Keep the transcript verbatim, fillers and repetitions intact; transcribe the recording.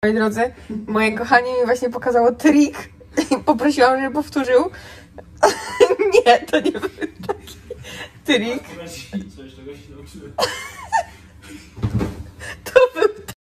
Moi drodzy, moje kochanie mi właśnie pokazało trik i poprosiłam, żeby powtórzył. Nie, to nie był taki trik. Coś, czego się nauczyłem.